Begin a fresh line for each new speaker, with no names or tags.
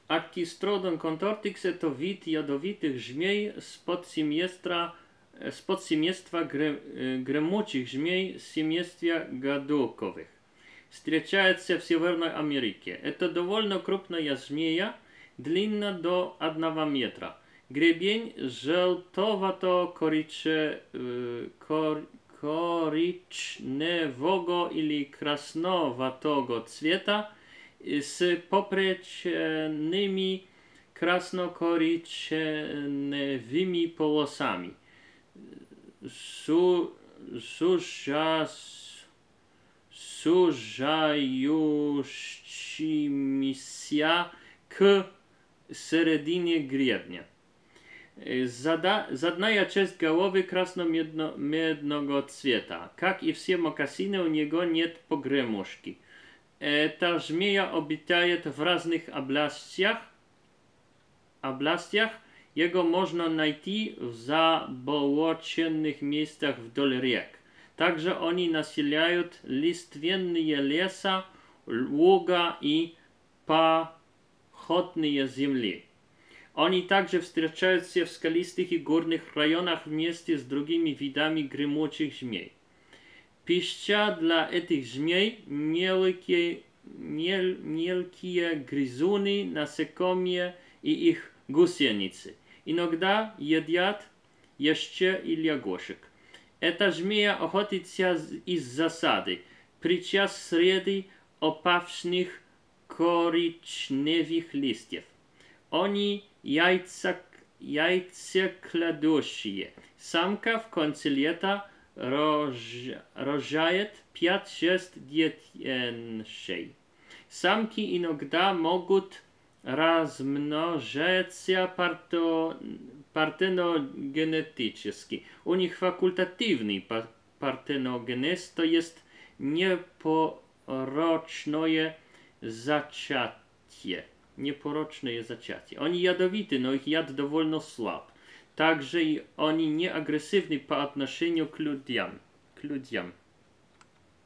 Actistrodon contortix to wid jadowitych żmiej z podsiemiestwa гремучих żmiej z семейства гадюковых. Встречается в Северной Америке. Это довольно крупная змея, длинна до 1 метра. Гребень żółtowato-korycznewego или krasnowatego цвета z poprecznymi krasnokorycznewymi polosami. Sużajuścimi się k середине гребня. Задняя часть головы красно-медного цвета. Как и все мокасины, у него нет погремушки. Эта змея обитает в разных областях. Его можно найти в заболоченных местах вдоль рек. Также они населяют лиственные леса, луга и походные земли. Они также встречаются в скалистых и горных районах вместе с другими видами гремучих змей. Пища для этих змей мелкие грызуны, насекомые и их гусеницы. Иногда едят еще и лягушек. Эта змея охотится из засады, причем среди опавших коричневых листьев. Они яйцекладущие. Самка в конце лета рожает 5-6 детенышей. Самки иногда могут размножаться партеногенетически. У них факультативный партеногенез, то есть непорочное зачатие. Они ядовиты, но их яд довольно слаб. Также и они не агрессивны по отношению к людям.